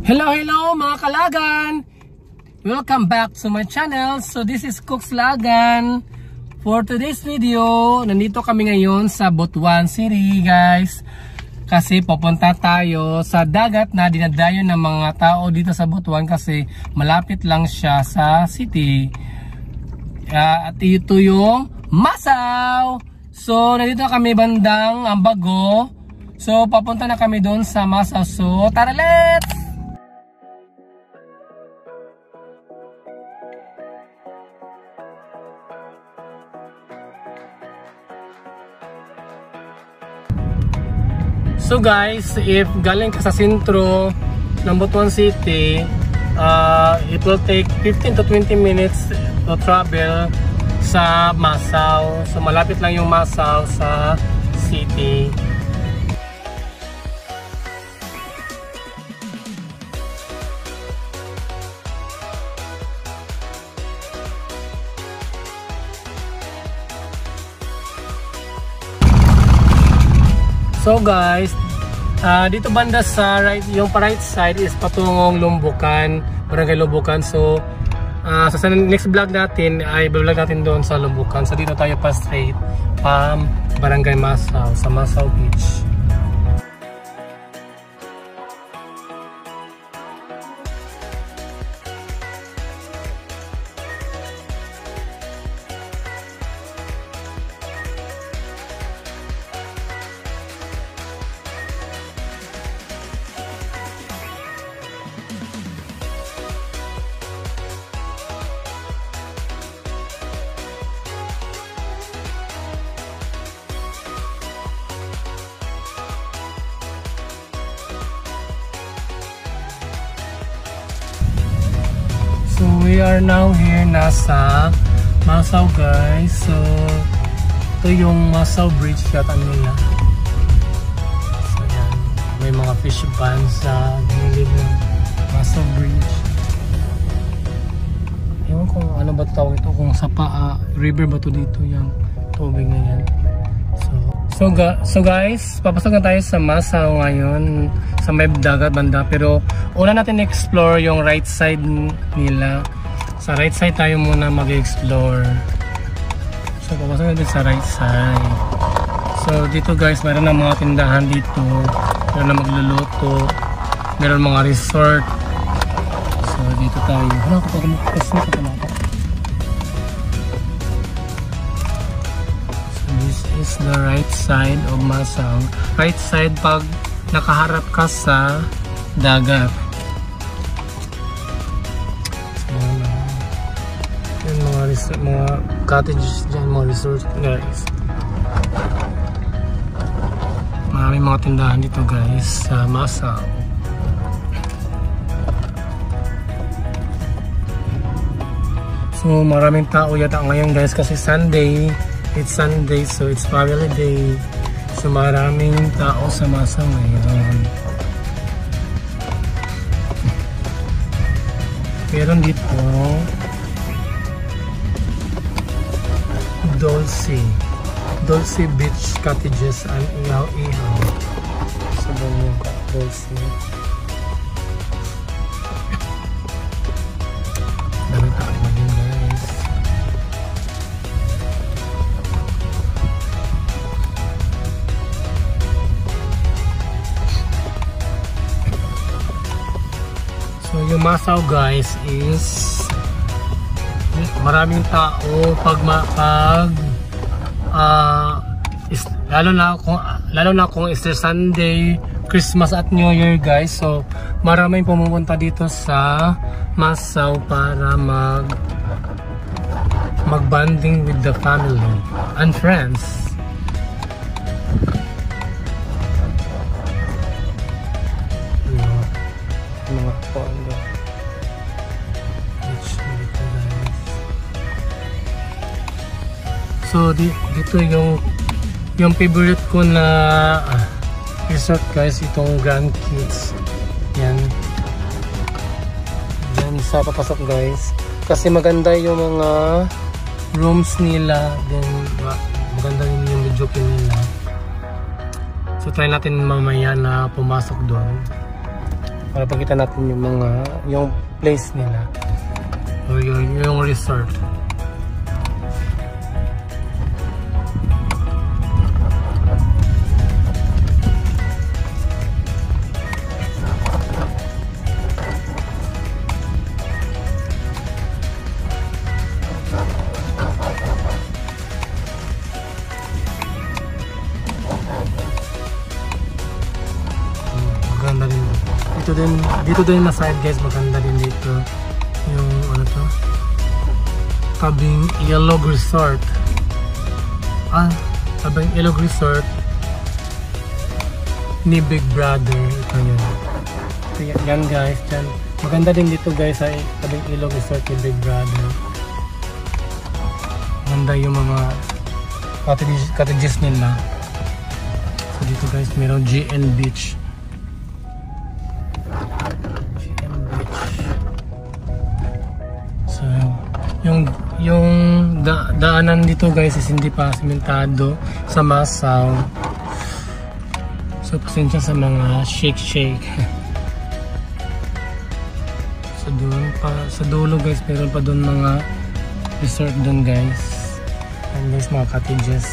Hello mga kalagan! Welcome back to my channel. So this is Cooks Lagan. For today's video, nandito kami ngayon sa Butuan City guys. Kasi pupunta tayo sa dagat na dinadayo ng mga tao dito sa Butuan kasi malapit lang siya sa city. At ito yung Masaw. So nandito kami bandang Ambago. So papunta na kami doon sa Masaw. So tara, let's! So guys, if galing ka sa sentro ng Butuan City, it will take 15 to 20 minutes to travel sa Masaw. So malapit lang yung Masaw sa city. So guys, dito banda sa right, yung right side is patungong Lumbukan, Barangay Lumbukan. So sa next vlog natin ay vlog natin doon sa Lumbukan. So dito tayo pa straight Barangay Masaw, sa Masaw Beach. So we are now here nasa Masaw guys. So ito yung Masaw Bridge yata nila. So yan, may mga fish ponds sa gilid ng Masaw Bridge. Ewan kung ano ba tawag ito, kung sa river ba ito dito yung tubig na yan. So guys, papasok na tayo sa Masaw ngayon, sa may dagat banda. Pero una natin explore yung right side nila. Sa right side tayo muna mag-explore. So papasok natin sa right side. So dito guys, meron na mga tindahan dito, meron na magluluto, meron mga resort. So dito tayo. Ano ako pag kasi is the right side of Masaw. Right side pag nakaharap ka sa dagat. So, yan mga resort, mga cottages dyan, mga resort guys. Maraming mga tindahan dito guys sa Masaw. So maraming tao yata ngayon guys kasi Sunday. It's Sunday, so it's family day. So maraming tao sa Masaw ngayon. Meron dito Dulce Beach Cottages and ihaw-ihaw. So doon yung Dulce. Daming tao ngayon guys. So yung Masaw guys is maraming tao lalo na kung Easter Sunday, Christmas at New Year guys. So maraming pumupunta dito sa Masaw para mag-bonding with the family and friends. Mga pondo. So dito yung favorite ko na resort guys, itong Grand Kids. Yan sa papasok guys kasi maganda yung mga rooms nila, then maganda rin yung video nila. So try natin mamaya na pumasok doon. para pakita natin yung place nila o yung resort. Maganda din dito din na side guys, maganda din dito yung ano to, Tabing Ilog Resort. Tabing Ilog Resort ni Big Brother. Ito yun. Yan guys, dyan. Maganda din dito guys sa Tabing Ilog Resort ni Big Brother. Maganda yung mga cottages nila. So dito guys, mayroong GN Beach. So yung daanan dito guys is hindi pa simentado sa Masaw. So pasensya sa mga shake. So doon pa sa dulo guys, meron pa doon mga resort doon guys. And guys, mga cottages.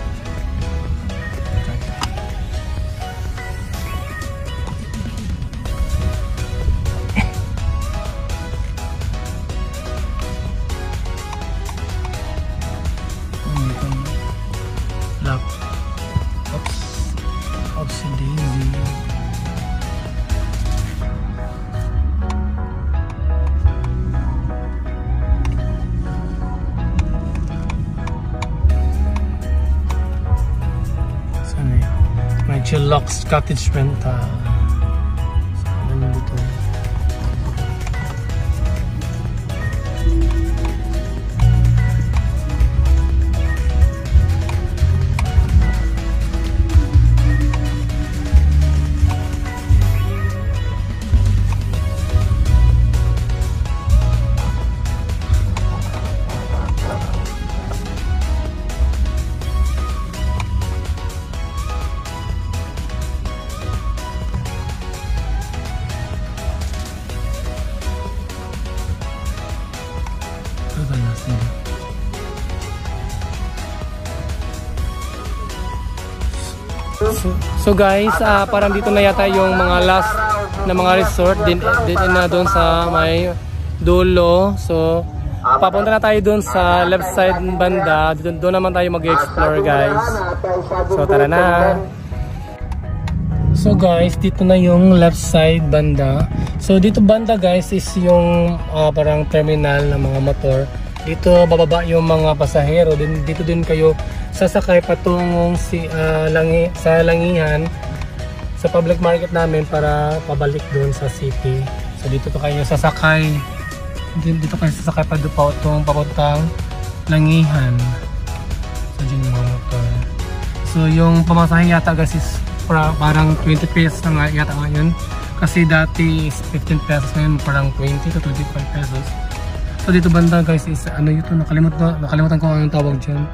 Chillax Cottage Rental. So, ano dito? So guys, parang dito na yata yung mga last na mga resort din na doon sa may dulo. So papunta na tayo doon sa left side banda. Doon naman tayo mag-explore guys. So tara na. So guys, dito na yung left side banda. So dito banda guys is yung parang terminal ng mga motor. Dito bababa yung mga pasahero. Dito din kayo sasakay patungong sa Langihan sa public market namin para pabalik doon sa city. So dito kayo sasakay. Dito kayo sasakay pa doon papuntang Langihan. So dyan yung mga motor. So yung pamasahe yata guys is parang 20 pesos na nga yata ngayon. Kasi dati is 15 pesos, ngayon parang 20 to 25 pesos. So dito banda guys is ano yun, nakalimutan ko ang tawag dyan.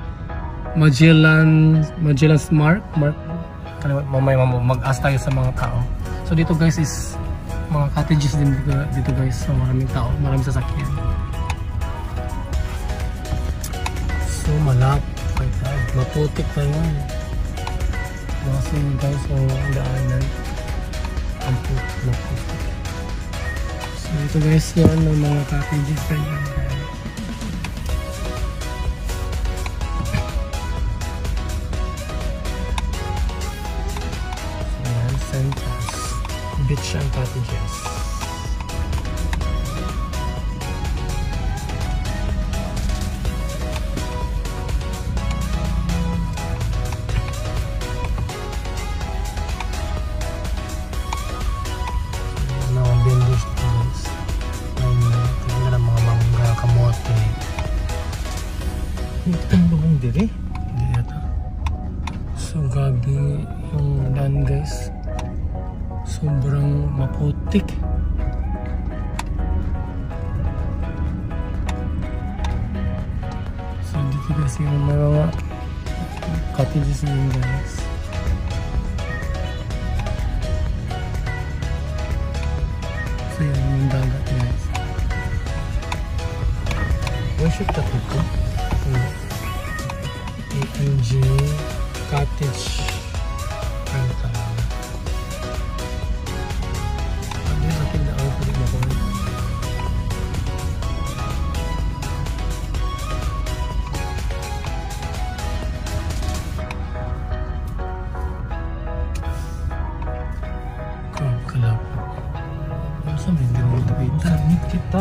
Magellan's Mark. Mamaya mag-ask tayo sa mga tao. So dito guys is mga cottages din dito guys. So maraming tao, maraming sasakyan. So malapit, maputik na yun. Kasi guys, ang daanan ang maputik. So dito guys yan ng mga cottages na yan. Beach and cottages. Mga vendors guys. Tingnan ang mga mangga, kamote. Hindi ka mabang diri? Hindi yata. So gabi yung daan guys. Sobrang maputik. So dito kasi yung mga cottages din guys. So yan yung dagat guys. Where should that be? ANJ Cottage Rental. Ano yung ating na ako pwede makuha? Kalap. Ano sa mga hindi mo ito kita? Meet kita.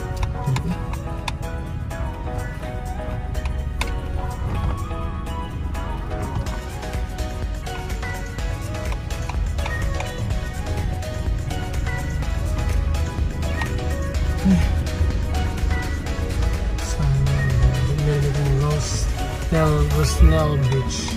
Rosnell Beach.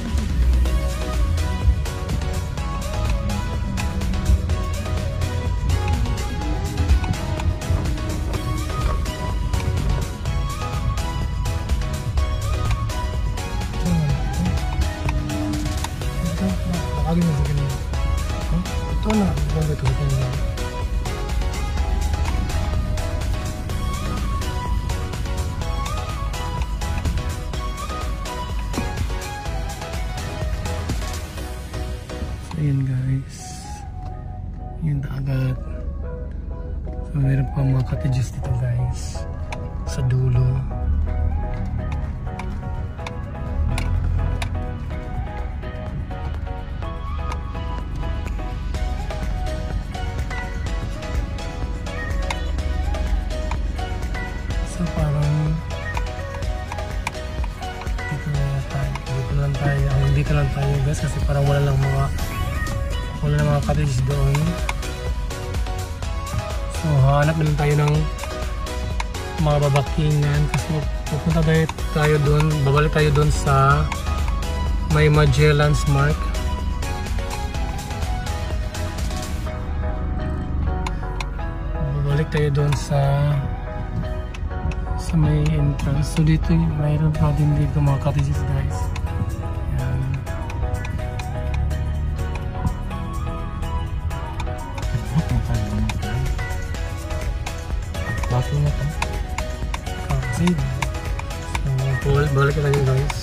Ito na, ito na. Ayan guys, yung dagat. So meron pa mga cottages dito guys sa dulo. So parang dito lang tayo, dito lang tayo guys kasi parang wala lang mga cottages doon. So hanap na lang tayo ng mga babakingan kasi pupunta tayo doon, babalik tayo doon sa may Magellan's Mark. Babalik tayo doon sa may entrance. So dito mayroon pa din dito mga cottages guys. Bakit na ito? Kasi balik na tayo guys.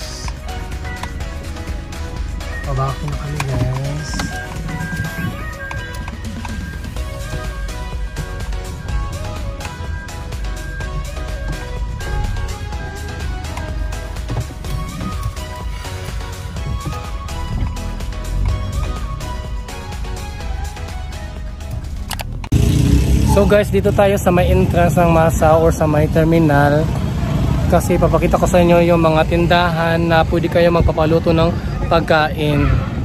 Pabako na kami guys. So guys, dito tayo sa may entrance ng Masao or sa may terminal kasi papakita ko sa inyo yung mga tindahan na pwede kayo magpapaluto ng pagkain.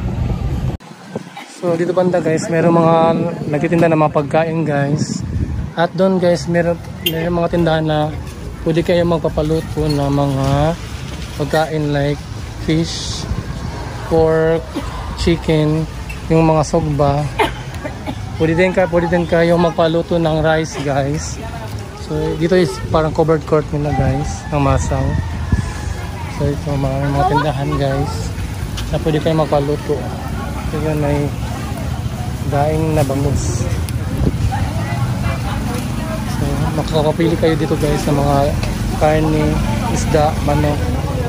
So dito banda guys, meron mga nagtitinda ng mga pagkain guys. At doon guys, meron mga tindahan na pwede kayo magpapaluto ng mga pagkain like fish, pork, chicken, yung mga sogba. Pwede din kayo magpaluto ng rice guys. So dito is parang covered court nila guys ng Masao. So ito mga tindahan guys na pwede kayo magpaluto. So yun, may daing na bangus. So makakapili kayo dito guys ng mga karne, isda, manok.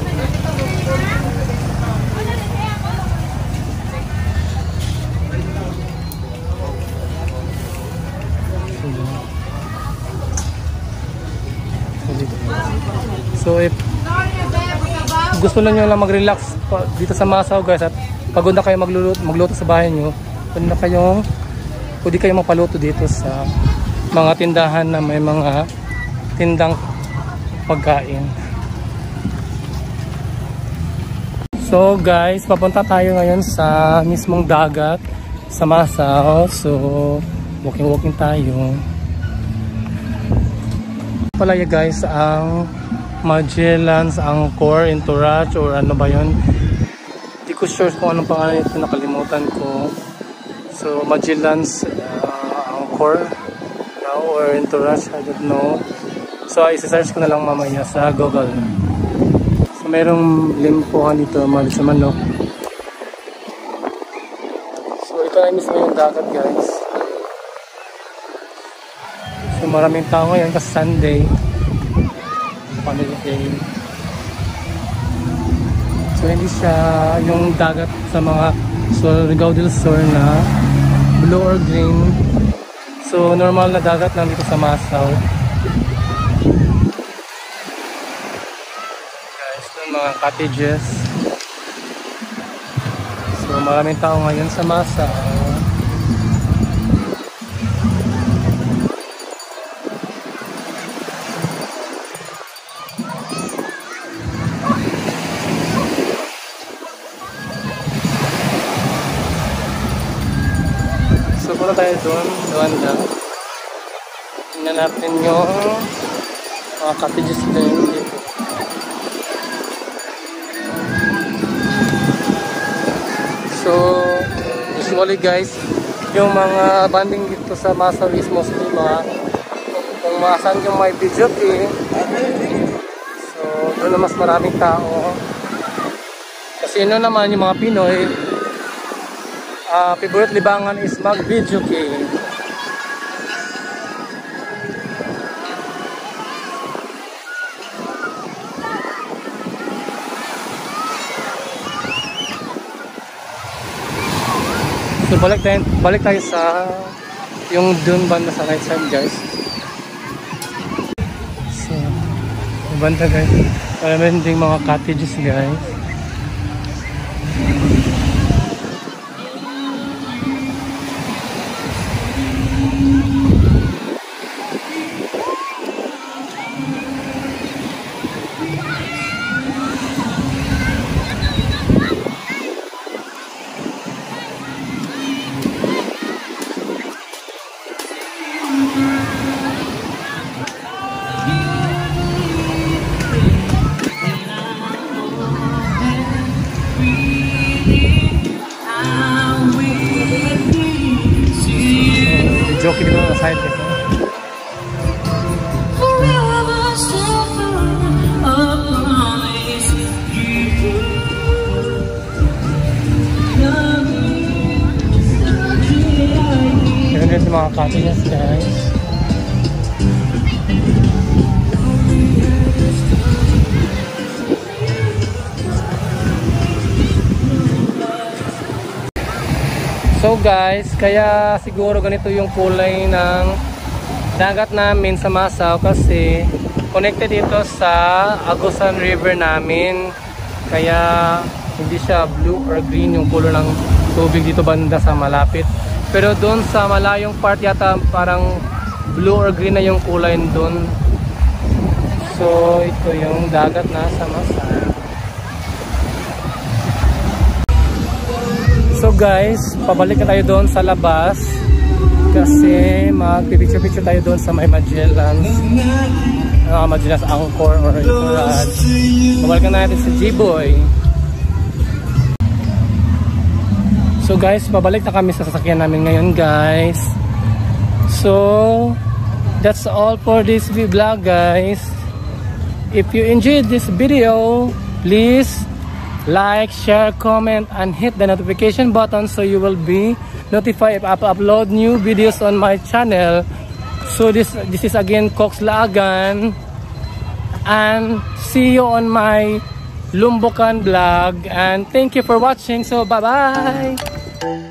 So if gusto na nyo lang mag-relax dito sa Masao guys at pagod na kayo magluto sa bahay nyo, pwede kayong magpaluto dito sa mga tindahan na may mga tindang pagkain. So guys, papunta tayo ngayon sa mismong dagat sa Masao. So walking tayo. Palaya guys ang Magellan's Angkor Entourage or ano ba yun, hindi ko sure kung anong pangalan ito, nakalimutan ko. So Magellan's Angkor or Entourage, I don't know. So isa-search ko na lang mamaya sa Google. So merong limpuhan dito, mali sa manok. So ito ay mismo yung dagat guys. So maraming tao ngayon kasi Sunday. Family day. So hindi siya yung dagat sa mga Surigao del Sur na blue or green. So normal na dagat lang dito sa Masaw. Guys, yung mga cottages. So maraming tao ngayon sa Masaw. So punta tayo doon lang. Tingnan natin yung mga cottages din dito. So usually guys, yung mga banding dito sa Masaw is mostly mga kung maasan yung may video so doon na mas maraming tao. Kasi yun naman yung mga Pinoy, favorite libangan is mag-video game. So balik tayo sa yung dun banda sa right side guys. So yung banda guys, marami ding mga cottages guys. Joke dito sa side kasi. Yan din sa mga cottages guys. So guys, kaya siguro ganito yung kulay ng dagat namin sa Masaw kasi connected dito sa Agusan River namin. Kaya hindi siya blue or green yung color ng tubig dito banda sa malapit. Pero doon sa malayong part yata parang blue or green na yung kulay doon. So ito yung dagat na sa Masaw. So guys, pabalik na tayo doon sa labas kasi mag-picture-picture tayo doon sa may Magellan's Magellan's Angkor or Iturad. Pabalik na natin sa G-Boy. So guys, pabalik na kami sa sasakyan namin ngayon guys. So that's all for this vlog guys. If you enjoyed this video, please like, share, comment, and hit the notification button so you will be notified if I upload new videos on my channel. So this is again Cox Laagan, and see you on my Lumbukan vlog, and thank you for watching. So bye bye.